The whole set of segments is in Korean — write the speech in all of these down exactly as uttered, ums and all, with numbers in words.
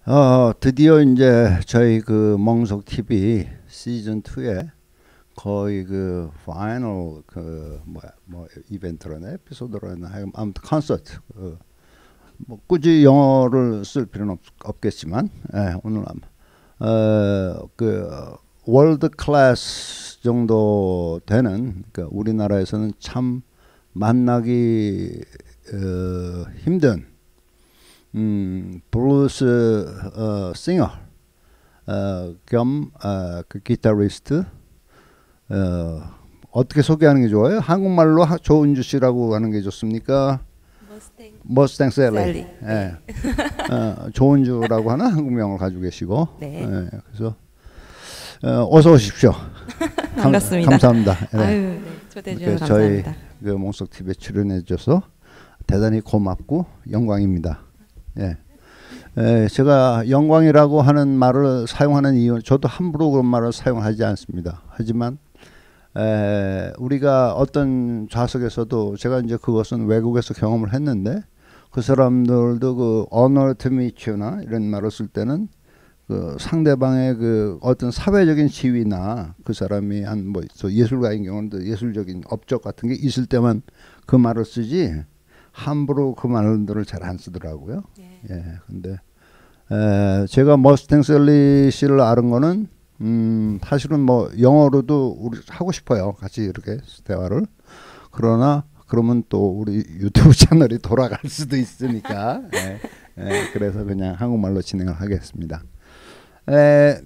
어, 드디어 이제 저희 그 멍석 티비 시즌 이에 거의 그 파이널 그 뭐야 뭐 이벤트라나 에피소드라나 하여간 아무튼 콘서트 그 뭐 굳이 영어를 쓸 필요는 없, 없겠지만 예, 오늘 어그 월드 클래스 정도 되는 그 우리나라에서는 참 만나기 어, 힘든 음, 블루스 어, 싱어 어, 겸 어, 그 기타리스트 어, 어떻게 소개하는 게 좋아요? 한국말로 하, 조은주 씨라고 하는 게 좋습니까? 머스탱, 머스탱 셀리. 셀리. 예. 네. 어, 조은주라고 하는 한국명을 가지고 계시고 네. 예, 그래서 어, 어서 오십시오. 반갑습니다. 감, 감사합니다. 네. 아유, 네. 초대해 주셔서 저희 감사합니다. 그 몽석 티비에 출연해 주셔서 대단히 고맙고 영광입니다. 예. 에, 제가 영광이라고 하는 말을 사용하는 이유, 저도 함부로 그런 말을 사용하지 않습니다. 하지만 에, 우리가 어떤 좌석에서도 제가 이제 그것은 외국에서 경험을 했는데 그 사람들도 그 honor to meet you나 이런 말을 쓸 때는 그 상대방의 그 어떤 사회적인 지위나 그 사람이 한 뭐 예술가인 경우는 예술적인 업적 같은 게 있을 때만 그 말을 쓰지 함부로 그 말들을 잘 안 쓰더라고요. 예. 예. 근데 에, 제가 머스탱 셀리 씨를 아는 거는 음, 사실은 뭐 영어로도 우리 하고 싶어요. 같이 이렇게 대화를. 그러나 그러면 또 우리 유튜브 채널이 돌아갈 수도 있으니까 예. 예. 그래서 그냥 한국말로 진행을 하겠습니다. 에,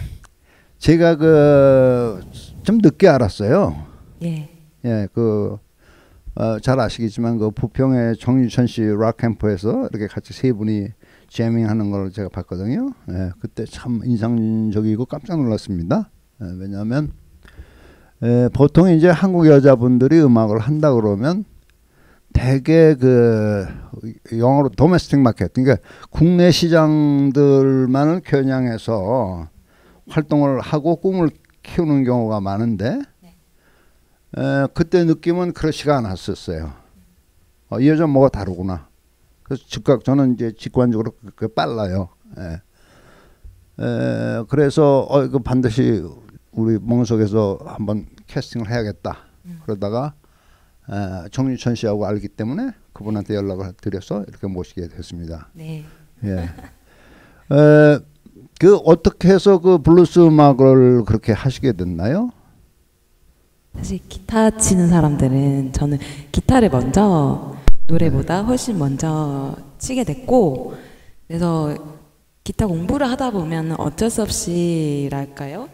제가 그 좀 늦게 알았어요. 예. 예, 그 어, 잘 아시겠지만 그 부평의 정유천 씨 락 캠프에서 이렇게 같이 세 분이 재밍하는 걸 제가 봤거든요. 예, 그때 참 인상적이고 깜짝 놀랐습니다. 예, 왜냐하면 예, 보통 이제 한국 여자분들이 음악을 한다 그러면 대개 그 영어로 도메스틱 마켓, 그러니까 국내 시장들만을 겨냥해서 활동을 하고 꿈을 키우는 경우가 많은데. 에, 그때 느낌은 그렇지가 않았었어요. 어, 이 여자 뭐가 다르구나. 그래서 즉각 저는 이제 직관적으로 그 빨라요. 에. 에, 그래서 어, 이거 반드시 우리 멍석에서 한번 캐스팅을 해야겠다. 음. 그러다가 에, 정유천 씨하고 알기 때문에 그분한테 연락을 드려서 이렇게 모시게 됐습니다. 네. 예. 에, 그 어떻게 해서 그 블루스 음악을 그렇게 하시게 됐나요? 사실 기타 치는 사람들은 저는 기타를 먼저 노래보다 훨씬 먼저 치게 됐고, 그래서 기타 공부를 하다 보면 어쩔 수 없이랄까요?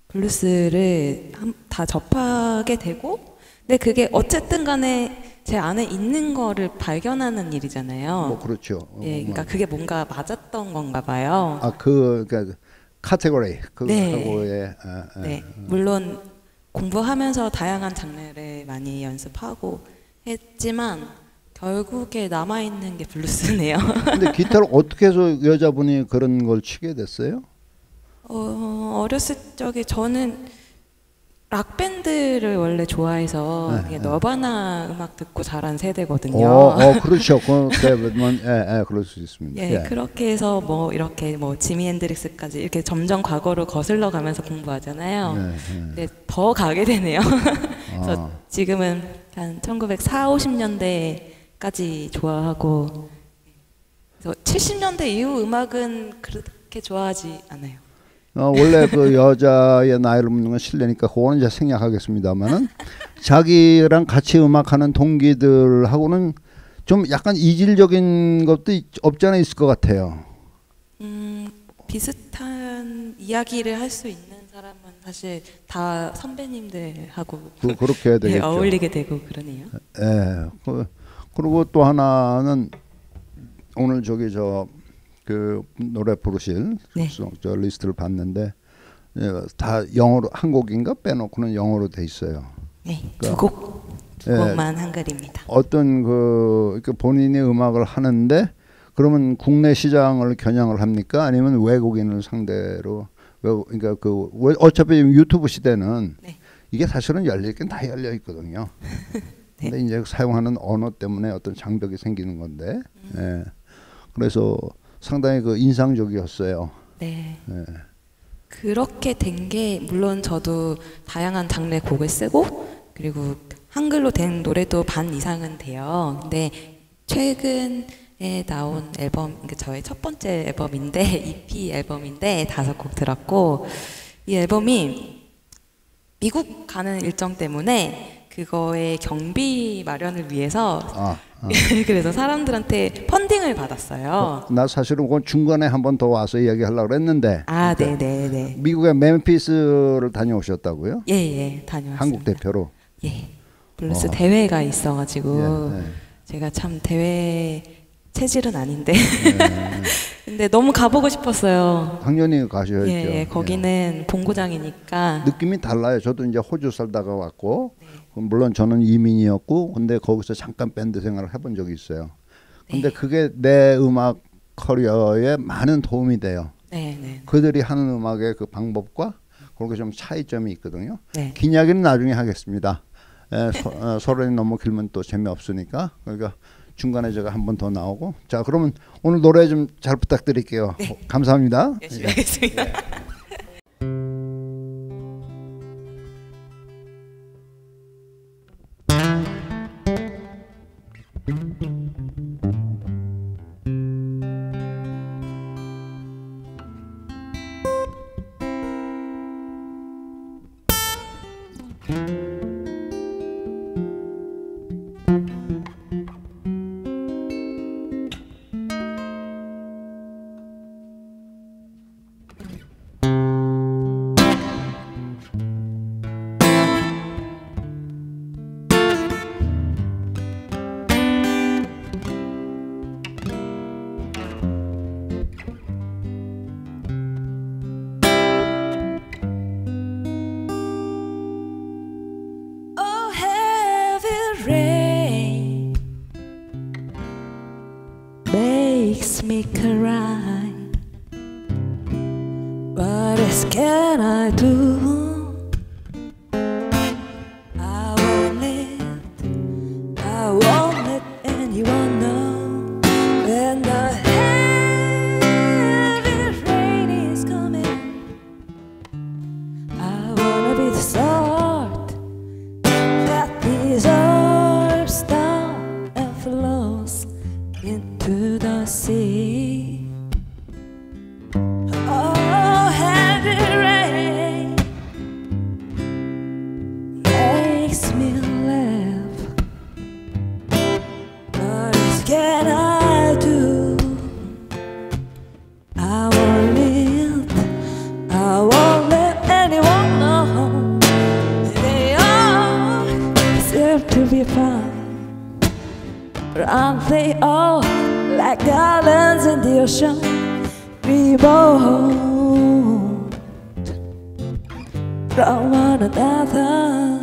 블루스를 다 접하게 되고, 근데 그게 어쨌든 간에 제 안에 있는 거를 발견하는 일이잖아요. 뭐 그렇죠. 예, 그러니까 그게 뭔가 맞았던 건가 봐요. 아, 그 그러니까 카테고리 네. 그거에 아, 아, 네. 물론 공부하면서 다양한 장르를 많이 연습하고 했지만 결국에 남아있는 게 블루스네요. 근데 기타를 어떻게 해서 여자분이 그런 걸 치게 됐어요? 어, 어렸을 적에 저는 락밴드를 원래 좋아해서 네, 네. 너바나 음악 듣고 자란 세대거든요. 어, 어 그렇죠. 그때면 예, 예, 그럴 수 있습니다. 예, 예. 그렇게 해서 뭐 이렇게 뭐 지미 핸드릭스까지 이렇게 점점 과거로 거슬러 가면서 공부하잖아요. 예, 예. 근데 더 가게 되네요. 그래서 아. 지금은 한 천구백사십, 오십 년대까지 좋아하고, 그래서 칠십 년대 이후 음악은 그렇게 좋아하지 않아요. 어, 원래 그 여자의 나이를 묻는 건 실례니까 그거는 이제 생략하겠습니다만은 자기랑 같이 음악하는 동기들하고는 좀 약간 이질적인 것도 있, 없지 않아 있을 것 같아요. 음, 비슷한 이야기를 할 수 있는 사람은 사실 다 선배님들하고 그, 그렇게 해야 되겠죠. 네, 어울리게 되고 그러네요. 예. 그, 그리고 또 하나는 오늘 저기 저 그 노래 부르실 네. 저 리스트를 봤는데 예, 다 영어로 한 곡인가 빼놓고는 영어로 돼 있어요. 네, 그러니까, 두 곡, 두 예, 곡만 한글입니다. 어떤 그 본인이 음악을 하는데 그러면 국내 시장을 겨냥을 합니까? 아니면 외국인을 상대로 외국, 그러니까 그 어차피 유튜브 시대는 네. 이게 사실은 열리긴 다 열려 있거든요. 네. 근데 이제 사용하는 언어 때문에 어떤 장벽이 생기는 건데, 음. 예. 그래서 상당히 그 인상적이었어요. 네. 예. 그렇게 된 게 물론 저도 다양한 장르의 곡을 쓰고 그리고 한글로 된 노래도 반 이상은 돼요. 근데 최근에 나온 앨범, 그러니까 저의 첫 번째 앨범인데 이피 앨범인데 다섯 곡 들었고 이 앨범이 미국 가는 일정 때문에 그거의 경비 마련을 위해서 아, 아. 그래서 사람들한테 펀딩을 받았어요. 어, 나 사실은 그 중간에 한 번 더 와서 이야기하려고 했는데. 아, 그러니까 네, 네, 네. 미국의 멤피스를 다녀오셨다고요? 예, 예, 다녀왔습니다. 한국 대표로. 예, 블루스 어. 대회가 있어가지고 예, 예. 제가 참 대회 체질은 아닌데 예. 근데 너무 가보고 싶었어요. 당연히 가셔야죠. 예, 예, 거기는 본고장이니까. 느낌이 달라요. 저도 이제 호주 살다가 왔고, 물론 저는 이민이었고, 근데 거기서 잠깐 밴드 생활을 해본 적이 있어요. 근데 네. 그게 내 음악 커리어에 많은 도움이 돼요. 네, 네, 그들이 하는 음악의 그 방법과 그렇게 좀 차이점이 있거든요. 네. 긴 이야기는 나중에 하겠습니다. 에, 서, 어, 서론이 너무 길면 또 재미없으니까. 그러니까 중간에 제가 한 번 더 나오고. 자, 그러면 오늘 노래 좀 잘 부탁드릴게요. 네. 감사합니다. 열심히 하겠습니다. Oh, heavy rain makes me cry. What else can I do? I won't let, I won't let anyone know when the heavy rain is coming. I wanna be the sort that dissolves down and flows into the sea. Oh, heavy rain makes me laugh. What else can I do? I won't live, I won't let anyone know. They all deserve to be found, but aren't they all like islands in the ocean, remote from one another?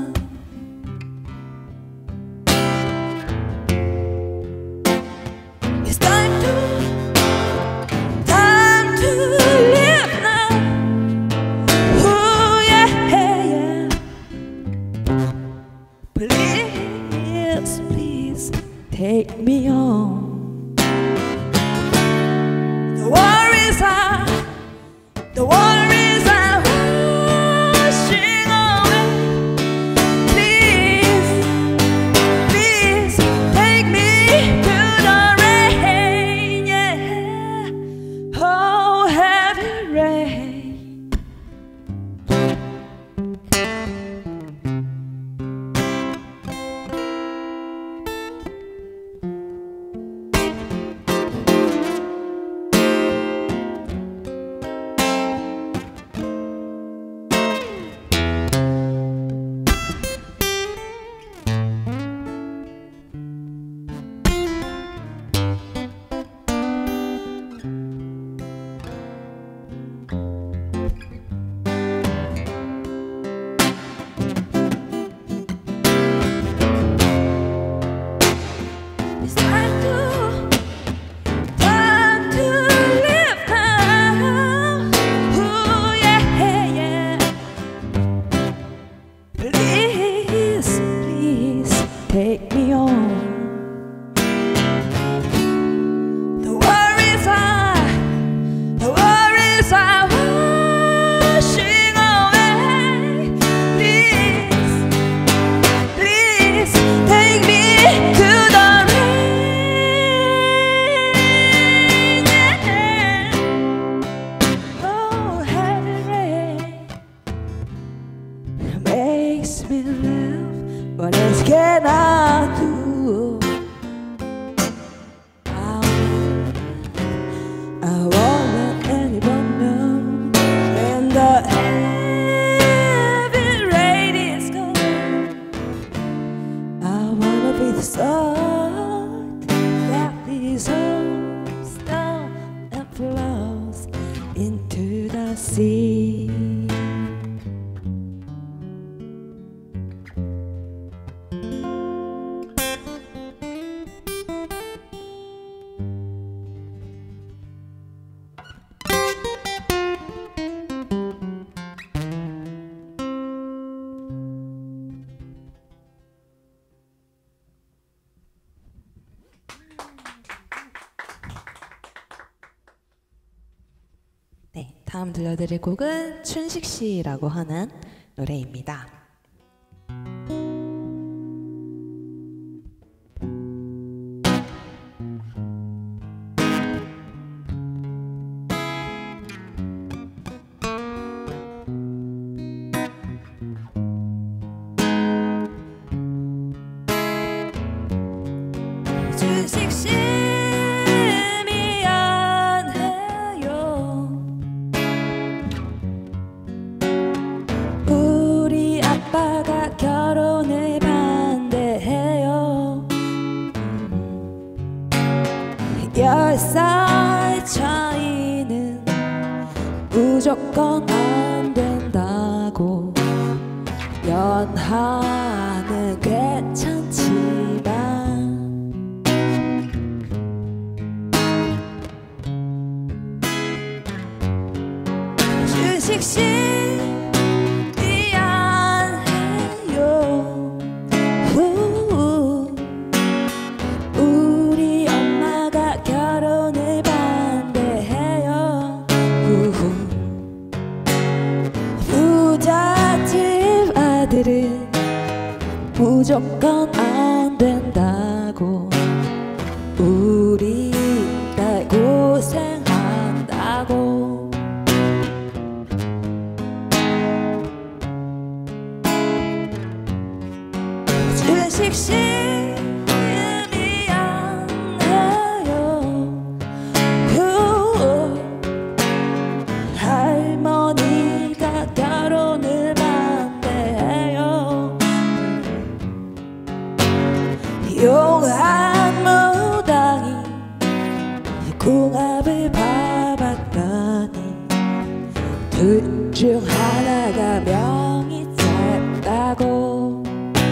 It's time to, time to live now. Oh yeah, yeah. Please, please take me on. The worries are, the worries are washing away. Please, please take me to the rain, yeah. Oh, heavy rain. into the sea. 네, 다음 들려드릴 곡은 춘식씨라고 하는 노래입니다. 춘식씨 결혼을 반대해요. 열 살 차이는 무조건 안 된다고. 연하는 괜찮지만 주식씨 우리 엄마가 결혼을 반대해요. 부잣집 아들은 무조건 안 된다고. 우리 딸 고생한다고. 주식씨 할머니가 결혼을 반대해요. 용한무당이 궁합을 봐봤더니 둘 중 하나가 명이 짧다고.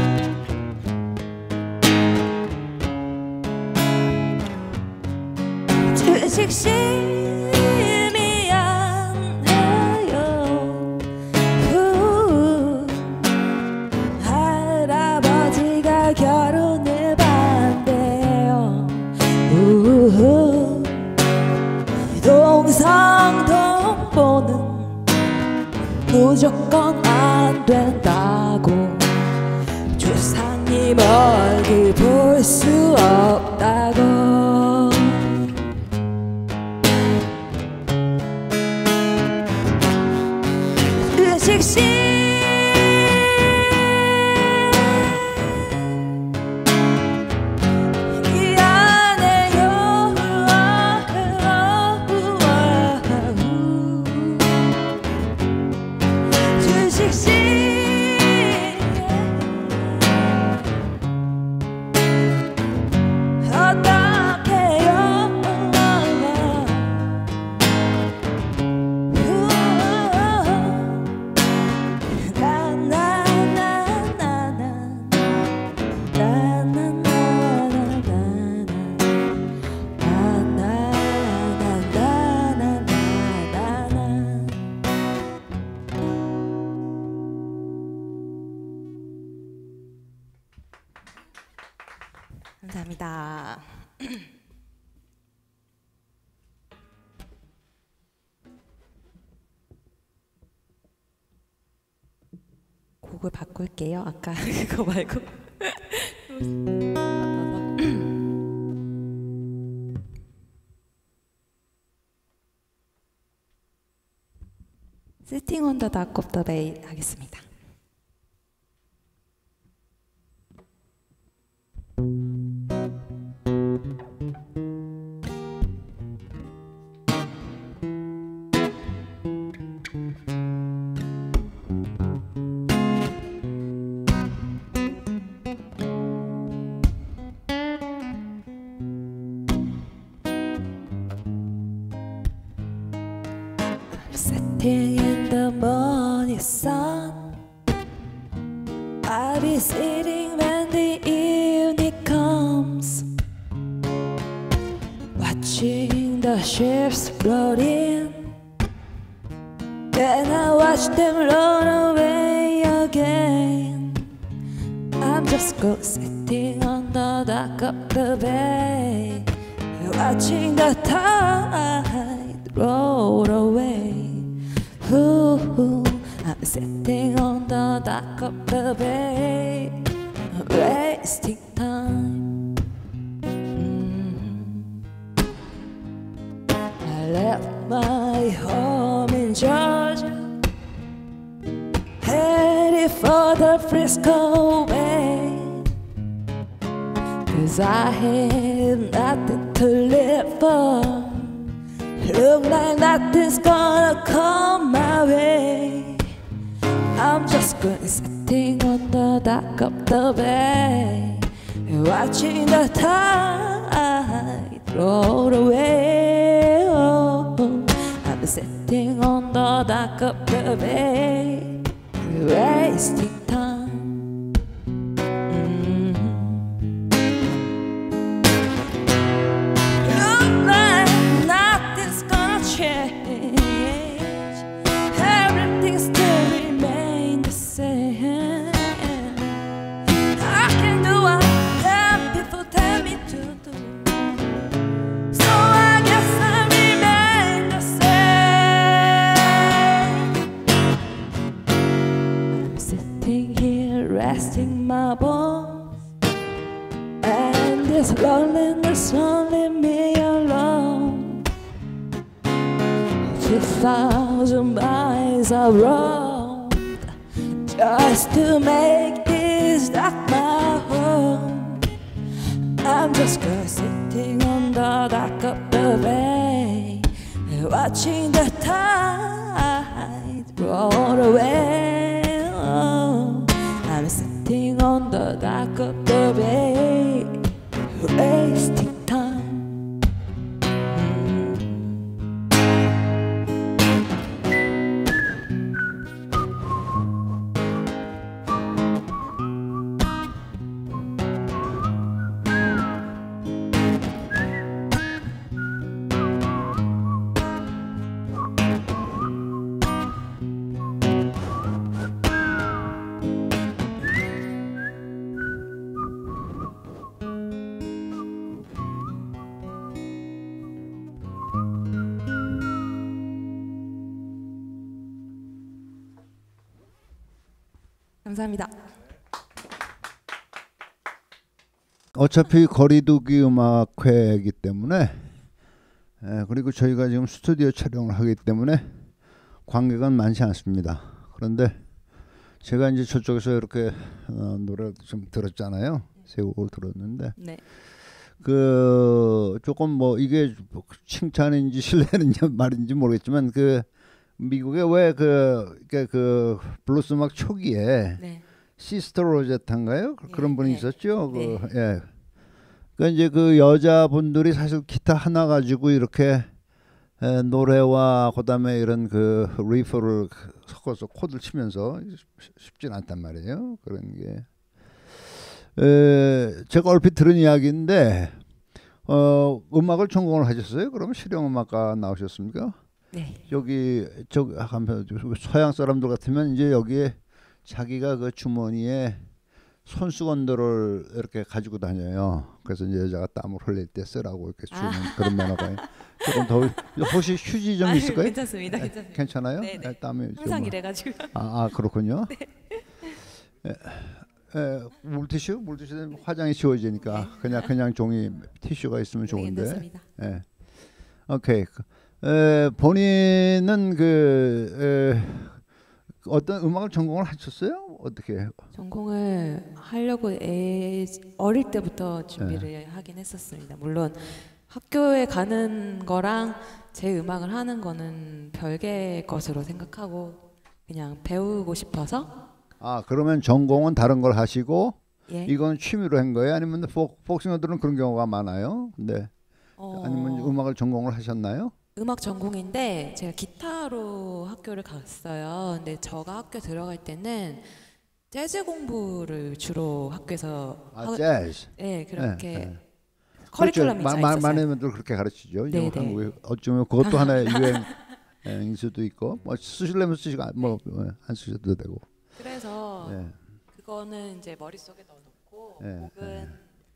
주식씨 결혼을 반대해요. 우후. 동상동보는 무조건 안 된다고. 조상님 얼굴 볼 수 없다고. 주식씨 감사합니다. 곡을 바꿀게요. 아까 그거 말고. Sitting on the Dock of the Bay 하겠습니다. Sitting in the morning sun, I'll be sitting when the evening comes, watching the ships float in. Then I watch them run away again. I'm just go sitting on the dock of the bay, watching the tide roll away. Ooh, I'm sitting on the dock of the bay, wasting time. Mm. I left my home in Georgia, headed for the Frisco Bay, 'cause I had nothing to live for. Look like nothing's gonna come my way. I'm just going sitting on the dock of the bay, watching the tide roll away. Oh, I'm sitting on the dock of the bay, wasting time. Everything still remains the same. I can do what people tell me to do, so I guess I remain the same. I'm sitting here resting my bones, and this loneliness only me alone. Two thousand miles I roamed just to make this dock my home. I'm just girl sitting on the dock of the bay, watching the tide roll away. Oh, I'm sitting on the dock of the bay, wasting time. 감사합니다. 어차피 거리두기 음악회이기 때문에, 예, 그리고 저희가 지금 스튜디오 촬영을 하기 때문에 관객은 많지 않습니다. 그런데 제가 이제 저쪽에서 이렇게 어, 노래를 좀 들었잖아요. 세 곡을 들었는데, 네. 그 조금 뭐 이게 칭찬인지 신뢰는지 말인지 모르겠지만, 그 미국에 왜그 그 블루스 음악 초기에 네. 시스터 로제타인가요? 네, 그런 분이 네. 있었죠. 네. 그, 예. 그러니까 이제 그 여자분들이 사실 기타 하나 가지고 이렇게 에, 노래와 그다음에 이런 그 리프를 섞어서 코드를 치면서 쉽진 않단 말이에요. 그런 게. 에, 제가 얼핏 들은 이야기인데, 어, 음악을 전공을 하셨어요? 그러면 실용음악과 나오셨습니까? 네. 여기 저 한편 서양 사람들 같으면 이제 여기에 자기가 그 주머니에 손수건들을 이렇게 가지고 다녀요. 그래서 이제 여자가 땀을 흘릴 때 쓰라고 이렇게 주는 아. 그런 매너가 조금 더. 혹시 휴지 좀 있을까요? 괜찮습니다. 괜찮습니다. 괜찮아요? 네, 네. 땀이 항상 이래가지고. 아, 아 그렇군요. 네. 에, 에, 물티슈? 물티슈는 화장이 지워지니까 네. 그냥 그냥 종이 티슈가 있으면 좋은데. 괜찮습니다. 예. 오케이. 에, 본인은 그 에, 어떤 음악을 전공을 하셨어요? 어떻게? 전공을 하려고 애, 어릴 때부터 준비를 네. 하긴 했었습니다. 물론 학교에 가는 거랑 제 음악을 하는 거는 별개의 것으로 생각하고 그냥 배우고 싶어서. 아 그러면 전공은 다른 걸 하시고 예? 이건 취미로 한 거예요? 아니면 폭, 폭싱어들은 그런 경우가 많아요? 네. 어... 아니면 음악을 전공을 하셨나요? 음악 전공인데 제가 기타로 학교를 갔어요. 근데 저가 학교 들어갈 때는 재즈 공부를 주로 학교에서 아, 하, 재즈. 네, 그렇게 예, 예. 커리큘럼이 그렇죠. 잘 마- 있었어요. 많은 분들 그렇게 가르치죠. 이제 네네. 한국에 어쩌면 그것도 하나의 유행일 수도 있고, 뭐 쓰시려면 쓰시고 뭐안 쓰셔도 되고. 그래서 예. 그거는 이제 머릿속에 넣어놓고 예, 곡은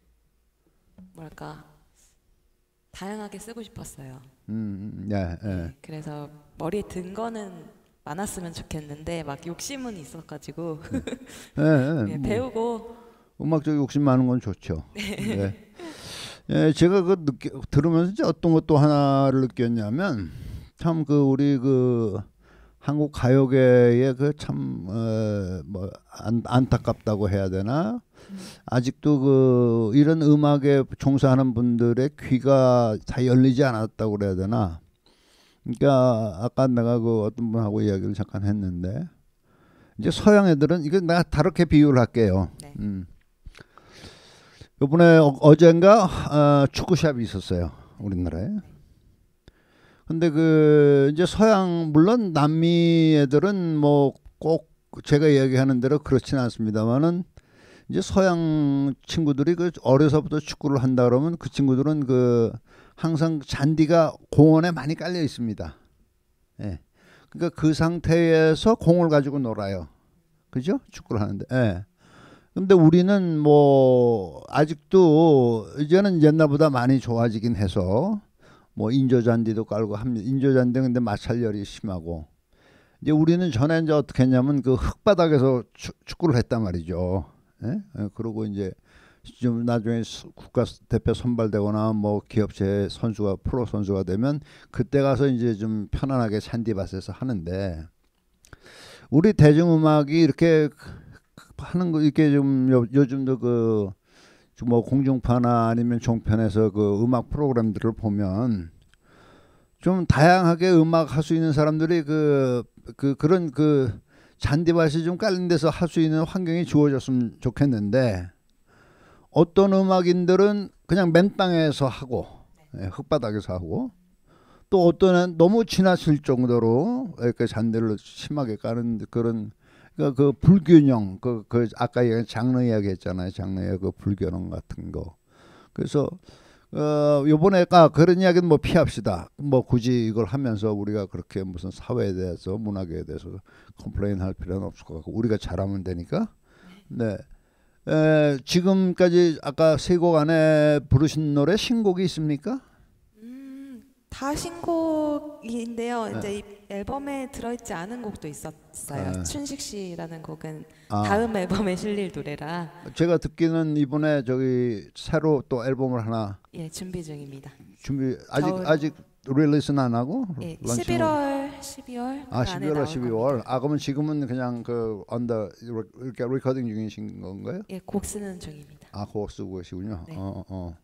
뭐랄까 다양하게 쓰고 싶었어요. 음, 음, 예, 예. 네, 그래서 머리에 든 거는 많았으면 좋겠는데 막 욕심은 있어가지고 예, 예, 네, 뭐 배우고 음악적 욕심 많은 건 좋죠. 네. 예, 제가 그 느끼, 들으면서 이제 어떤 것도 하나를 느꼈냐면 참 그 우리 그 한국 가요계의 그 참 어, 뭐 안, 안타깝다고 해야 되나? 아직도 그 이런 음악에 종사하는 분들의 귀가 다 열리지 않았다고 그래야 되나? 그러니까 아까 내가 그 어떤 분하고 이야기를 잠깐 했는데 이제 서양 애들은 이거 내가 다르게 비유를 할게요. 네. 음. 이번에 어, 어젠가 어, 축구샵이 있었어요, 우리나라에. 근데 그 이제 서양 물론 남미 애들은 뭐 꼭 제가 이야기하는 대로 그렇지는 않습니다만은 이제 서양 친구들이 그 어려서부터 축구를 한다 그러면 그 친구들은 그 항상 잔디가 공원에 많이 깔려 있습니다. 예. 그러니까 그 상태에서 공을 가지고 놀아요. 그죠? 축구를 하는데. 예. 근데 우리는 뭐 아직도 이제는 옛날보다 많이 좋아지긴 해서 뭐 인조 잔디도 깔고 합니다. 인조 잔디 근데 마찰열이 심하고 이제 우리는 전에 이제 어떻게 했냐면 그 흙바닥에서 추, 축구를 했단 말이죠. 예? 예, 그러고 이제 좀 나중에 국가 대표 선발되거나 뭐 기업체 선수가 프로 선수가 되면 그때 가서 이제 좀 편안하게 잔디밭에서 하는데 우리 대중음악이 이렇게 하는 거 이렇게 좀 요, 요즘도 그 뭐 공중파나 아니면 종편에서 그 음악 프로그램들을 보면 좀 다양하게 음악 할 수 있는 사람들이 그, 그 그런 그 잔디밭이 좀 깔린 데서 할 수 있는 환경이 주어졌으면 좋겠는데 어떤 음악인들은 그냥 맨 땅에서 하고 예, 흙바닥에서 하고 또 어떤 애는 너무 지나칠 정도로 이렇게 잔디를 심하게 까는 그런 그러니까 그 불균형 그, 그 아까 얘기 장르 이야기 했잖아요. 장르의 그 불균형 같은 거. 그래서 어 요번에가 그런 이야기는 뭐 피합시다. 뭐 굳이 이걸 하면서 우리가 그렇게 무슨 사회에 대해서 문학에 대해서 컴플레인 할 필요는 없을 것 같고 우리가 잘하면 되니까. 네. 에, 지금까지 아까 세 곡 안에 부르신 노래 신곡이 있습니까? 음, 다 신곡인데요. 네. 이제 이 앨범에 들어있지 않은 곡도 있었어요. 네. 춘식 씨라는 곡은 아. 다음 앨범에 실릴 노래라 제가 듣기는 이번에 저기 새로 또 앨범을 하나 예 준비 중입니다. 준비 아직 겨울. 아직 릴리스는 안 하고 예, 런칭을- 십일월, 십이월 아 그 안에 십이월 나올 십이월 겁니다. 아 그러면 지금은 그냥 그 언더 이렇게 리코딩 중이신 건가요? 예, 곡 쓰는 중입니다. 아 그거 쓰고 계시군요. 네. 어, 어.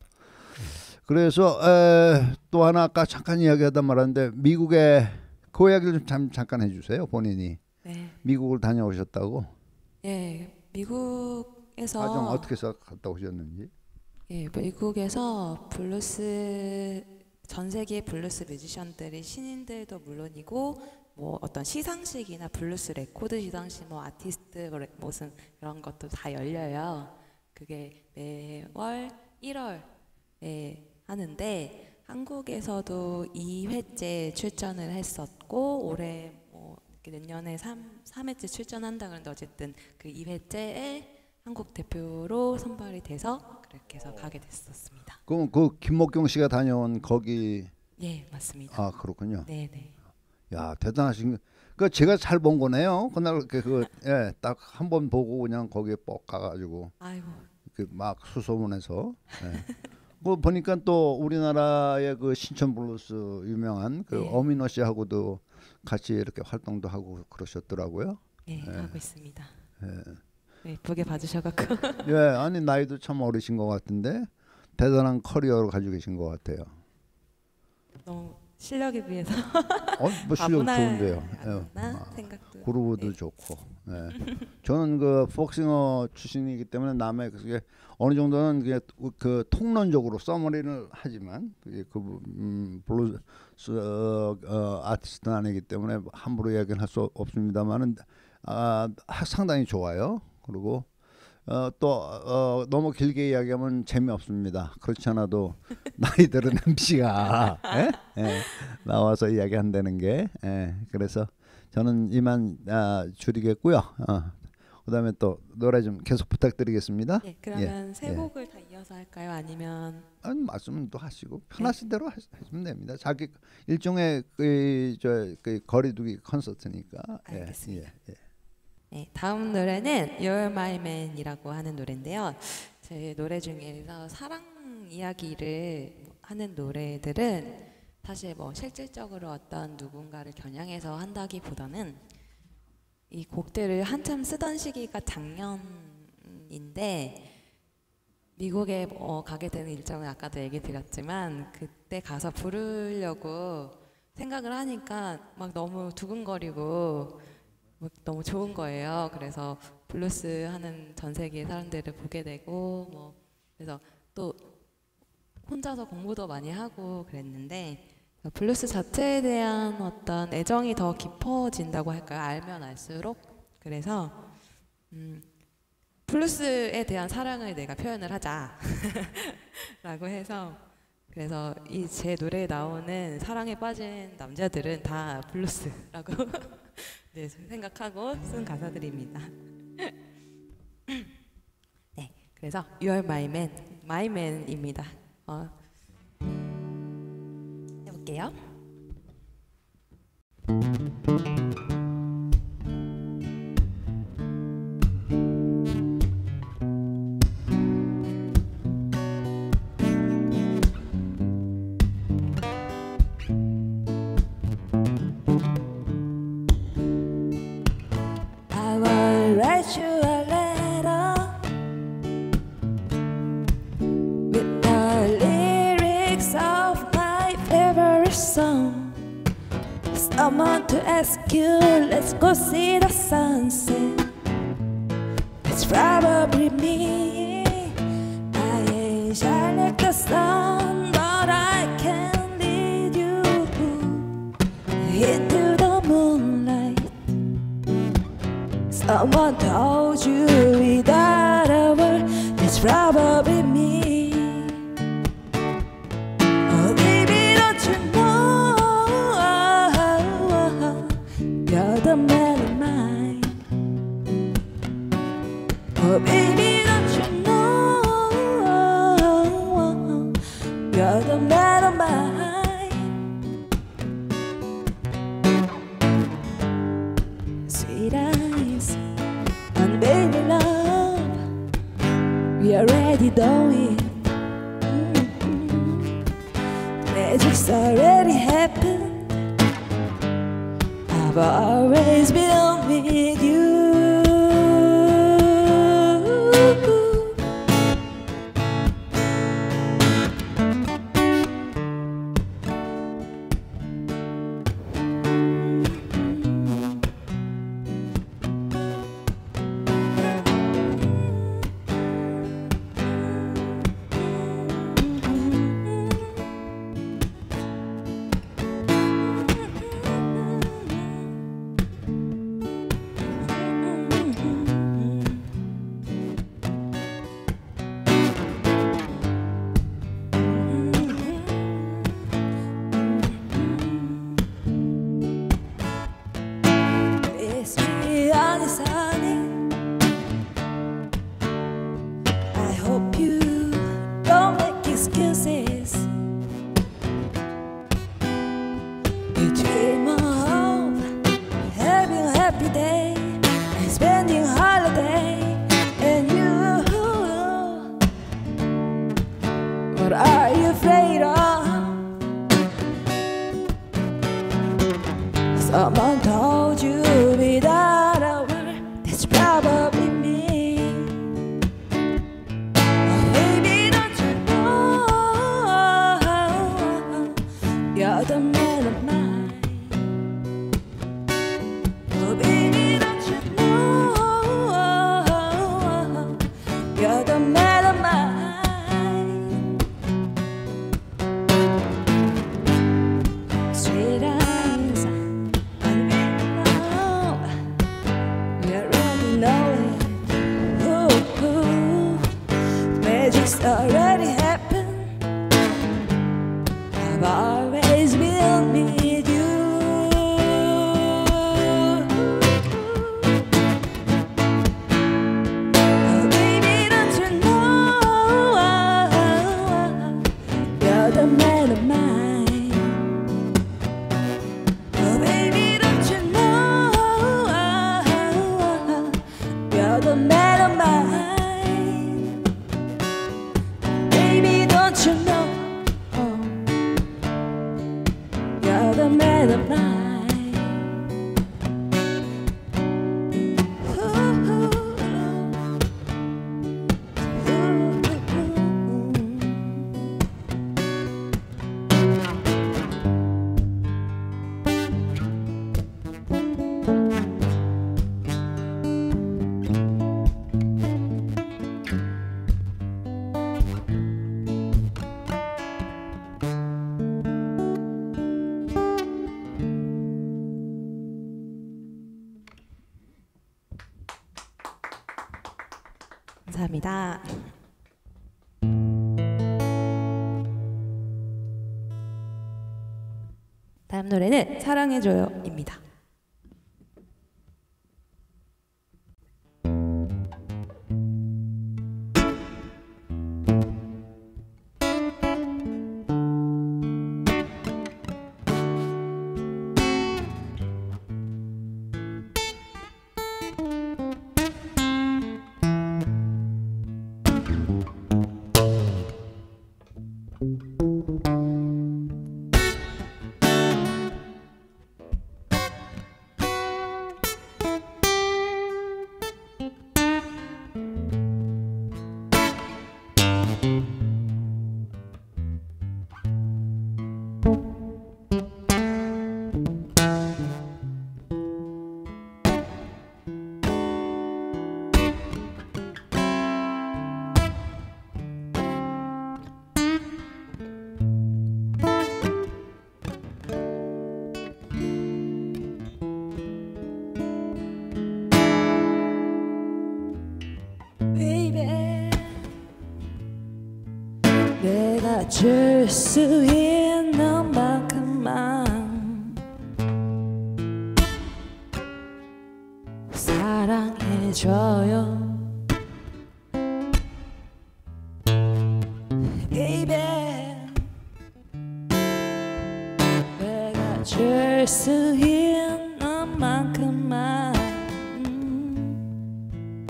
그래서 에, 또 하나 아까 잠깐 이야기하다 말았는데 미국에 그 이야기를 좀 잠, 잠깐 해주세요. 본인이 네, 미국을 다녀오셨다고 예, 미국에서 과정 어떻게 해서 갔다 오셨는지. 예, 미국에서 블루스 전 세계 블루스 뮤지션들이 신인들도 물론이고 뭐 어떤 시상식이나 블루스 레코드 시상식 뭐 아티스트 뭐 레- 무슨 이런 것도 다 열려요. 그게 매월 일월에 하는데 한국에서도 이 회째 출전을 했었고 올해 뭐 이렇게 내년에 삼, 삼 회째 출전한다 그러는데 어쨌든 그 이 회째에 한국 대표로 선발이 돼서 그렇게 해서 가게 됐었습니다. 그럼 그 김목경 씨가 다녀온 거기 예, 맞습니다. 아 그렇군요. 네, 네. 야 대단하신 거. 그 제가 잘 본 거네요. 그날 그예딱 한 번 보고 그냥 거기에 뻑 가가지고 아이고. 그 막 수소문해서. 예. 뭐 보니까 또 우리나라의 그 신천 블루스 유명한 그 네. 어민호 씨하고도 같이 이렇게 활동도 하고 그러셨더라고요. 예, 예. 하고 있습니다. 예. 네, 예쁘게 봐주셔갖고. 예, 아니 나이도 참 어리신 것 같은데 대단한 커리어를 가지고 계신 것 같아요. 너무 실력에 비해서 어, 뭐 실력 과분하지 좋은데요. 예. 않나 아, 생각도. 그루브도 예. 좋고. 네. 저는 그 폭싱어 출신이기 때문에 남의 그게 어느 정도는 그게 그 통론적으로 써머리를 하지만 그게 그 음, 블루스 어, 어, 아티스트는 아니기 때문에 함부로 이야기는 할 수 없습니다만은 아, 상당히 좋아요. 그리고 어, 또 어, 너무 길게 이야기하면 재미없습니다. 그렇지 않아도 나이 들은 엠씨가 예? 예, 나와서 이야기한다는 게 예, 그래서 저는 이만 아, 줄이겠고요. 어, 그다음에 또 노래 좀 계속 부탁드리겠습니다. 네, 그러면 예, 세 예. 곡을 다 이어서 할까요? 아니면 아니, 말씀은 또 하시고 편하신 대로 하시면 됩니다. 자기 일종의 그, 저, 그 거리두기 콘서트니까. 알겠습니다. 예, 예, 예. 네, 다음 노래는 You're My Man이라고 하는 노래인데요. 제 노래 중에서 사랑 이야기를 하는 노래들은 사실 뭐 실질적으로 어떤 누군가를 겨냥해서 한다기보다는 이 곡들을 한참 쓰던 시기가 작년인데 미국에 어, 가게 되는 일정을 아까도 얘기 드렸지만 그때 가서 부르려고 생각을 하니까 막 너무 두근거리고 막 너무 좋은 거예요. 그래서 블루스 하는 전 세계 사람들을 보게 되고 뭐 그래서 또 혼자서 공부도 많이 하고 그랬는데 블루스 자체에 대한 어떤 애정이 더 깊어진다고 할까요? 알면 알수록. 그래서 음, 블루스에 대한 사랑을 내가 표현을 하자 라고 해서 그래서 이 제 노래에 나오는 사랑에 빠진 남자들은 다 블루스라고 네, 생각하고 쓴 가사들입니다. 네, 그래서 You're My Man, My Man입니다. 어, 해볼게요. Someone to ask you, let's go see the sunset. It's probably me. I ain't shine like the sun, but I can lead you into the moonlight. Someone told you without a word, it's probably me. Oh baby, don't you know you're the man of mine? Oh baby, don't you know you're the man of mine? Sweet eyes and baby love, we already know it. Mm-hmm. Magic's already happened. I've always been with you. I hope you don't make excuses. You dream of having a happy day and spending holiday, and you, what are you afraid of? Someone told you without a word, that's probably me. Oh baby, don't you know you're the man of mine? Oh baby, don't you know 감사합니다. 다음 노래는 사랑해줘요입니다. 내가 줄 수 있는 만큼만 사랑해줘요 baby. 내가 줄 수 있는 만큼만 음,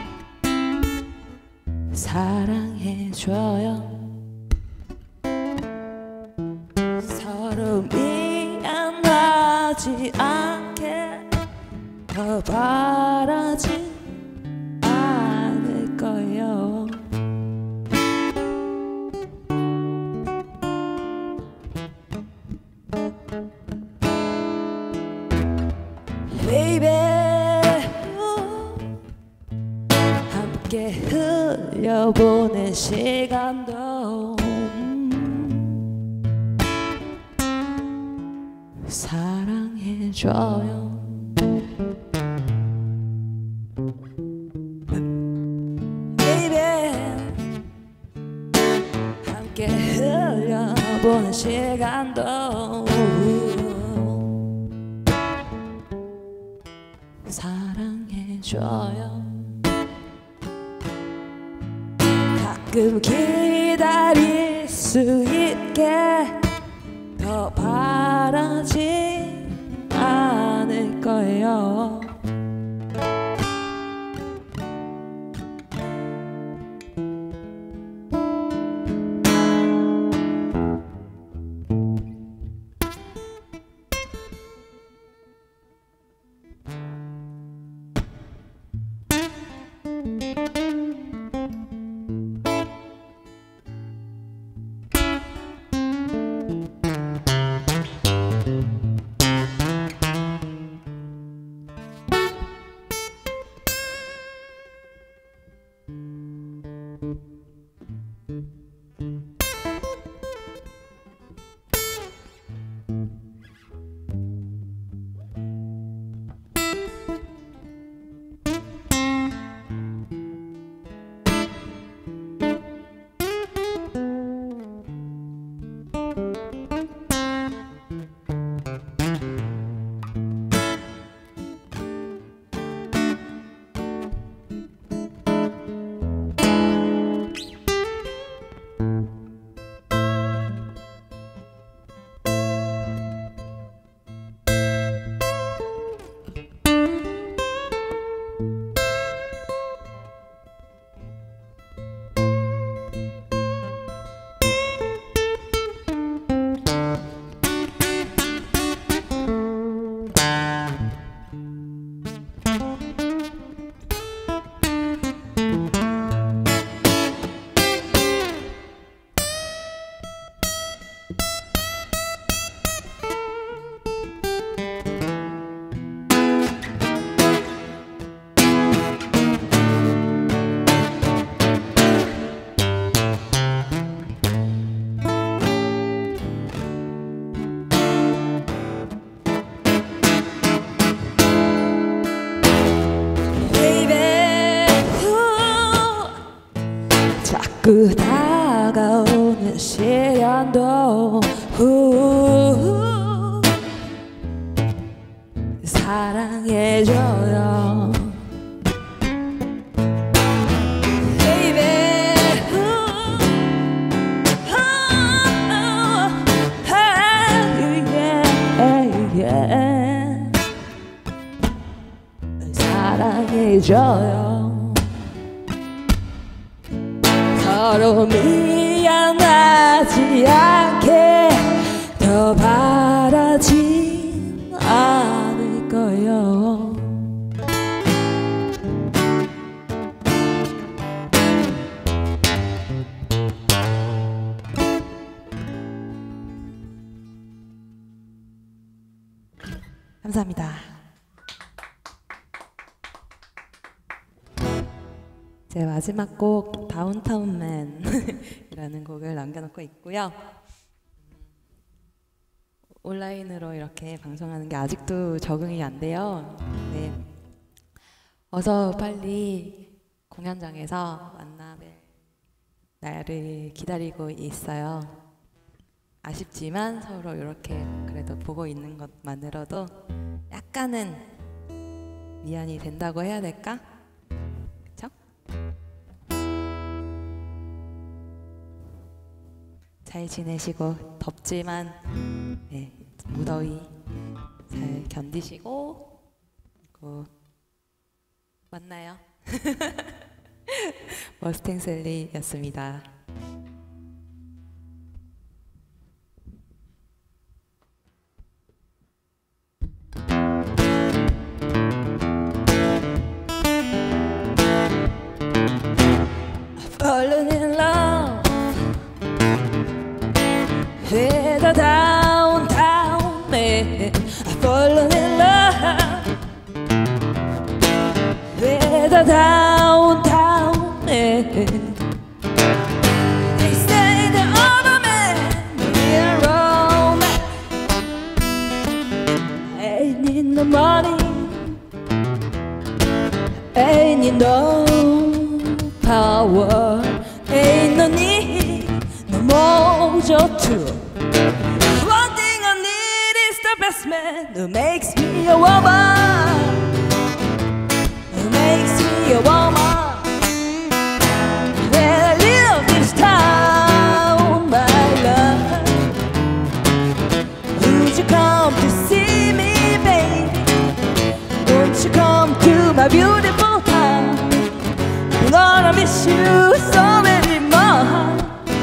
사랑해줘요. 서로 미안하지 않게 더 바라지 않을 거예요. Baby, 함께 흘려보낸 시간도 사랑해줘요. Baby, 함께 흘려보낸 시간도 사랑해줘요. 가끔 기다릴 수 있게 더 바라지 않을 거예요. 그 다가오는 시련도 후 사랑해줘요 baby 후, 후, hey, yeah, yeah. 사랑해줘요 서로 미안하지 않게 더 바라진 않을 거요 감사합니다. 제 마지막 곡 다운타운맨이라는 곡을 남겨놓고 있고요. 온라인으로 이렇게 방송하는 게 아직도 적응이 안 돼요. 네. 어서 빨리 공연장에서 만나뵐 날을 기다리고 있어요. 아쉽지만 서로 이렇게 그래도 보고 있는 것만으로도 약간은 미안이 된다고 해야 될까? 그쵸? 잘 지내시고 덥지만 네, 무더위 잘 견디시고 그리고 만나요. 머스탱셀리였습니다. Falling in love with a downtown man. I've fallen in love with a downtown man. They say the other man is romance. Ain't need no money, ain't need no power, ain't no need, no more to. One thing I need is the best man who makes me a woman, who makes me a woman. When I leave this town, my love, would you come to see me, baby? Won't you come to my beautiful town? I'm gonna miss you so very much.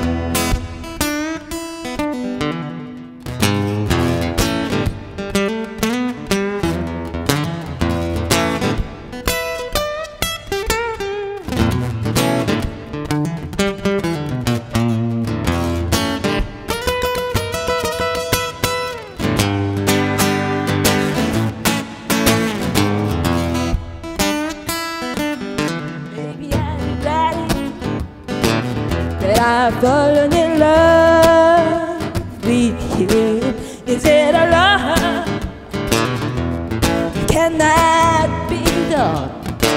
I've fallen in love with you. Is it a love that cannot be done?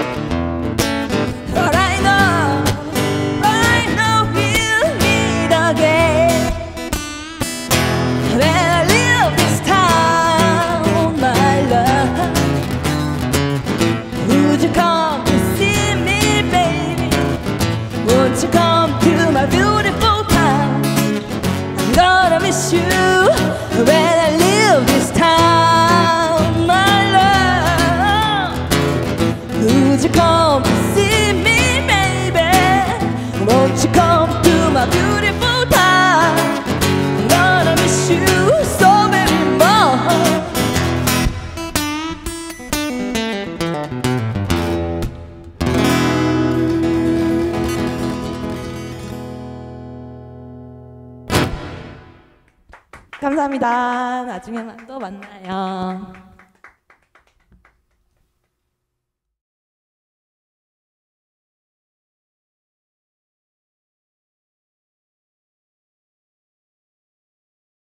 But I know, I know we'll meet again. When I leave this town, my love, would you come to see me, baby? Won't you come to my beautiful town? I'm gonna miss you when I leave this town, my love. Would you come to see me, baby? Won't you come to my beautiful town? I'm gonna miss you so very much. 감사합니다. 나중에 또 만나요.